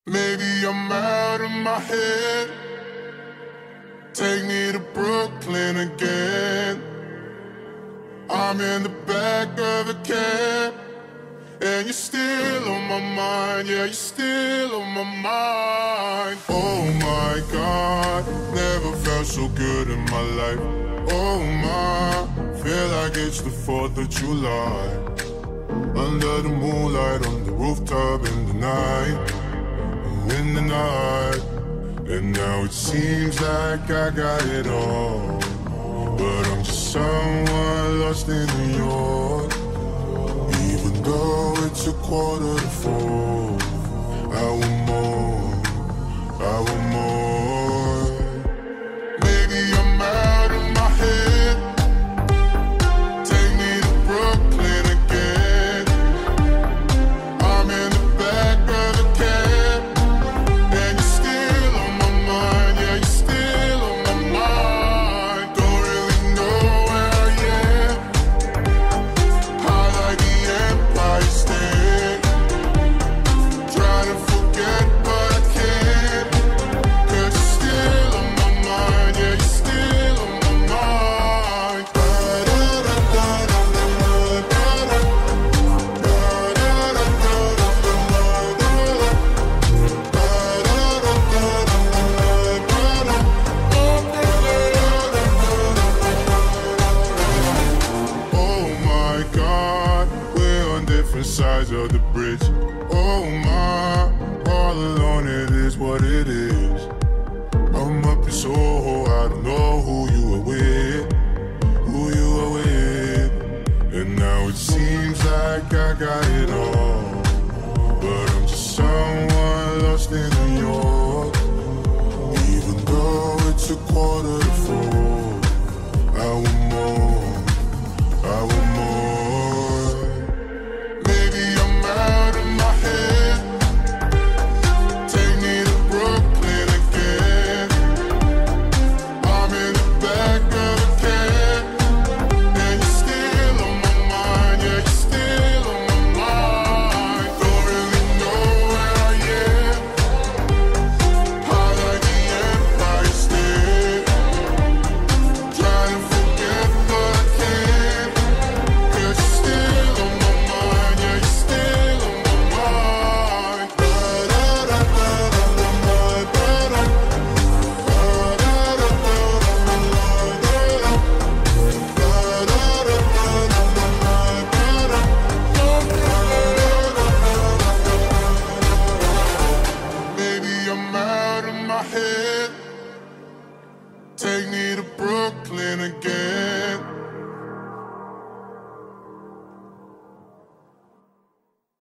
Maybe I'm out of my head. Take me to Brooklyn again. I'm in the back of a cab, and you're still on my mind. Yeah, you're still on my mind. Oh my God, never felt so good in my life. Oh my, feel like it's the 4th of July. Under the moonlight, on the rooftop in the night, in the night. And now it seems like I got it all, but I'm just someone lost in New York. Even though it's 3:45, I want more, I want more. Maybe I'm out of my head. Take me to Brooklyn again. I'm in the back of a cab, and you're still on my mind. Yeah, you're still on my mind. Don't really know where I am. High like the Empire State. Try to forget, but I can't. 'Cause you're still on my mind. Yeah, you're still on my mind. Oh my God, we're on different sides of the bridge. Oh my, all alone it is what it is. I'm up in Soho, I don't know who you are with, who you are with. And now it seems like I got it all, but I'm just someone lost in New York. Even though it's 3:45, I want more, I want more. Maybe I'm out of my head. Take me to Brooklyn again. I'm in the back of a cab, and you're still on my mind. Yeah, you're still on my mind. Don't really know where I am. High like the Empire State. Trying to forget, but I can't. 'Cause you're still on my mind. Yeah, you're still on my mind. Maybe I'm out of my head.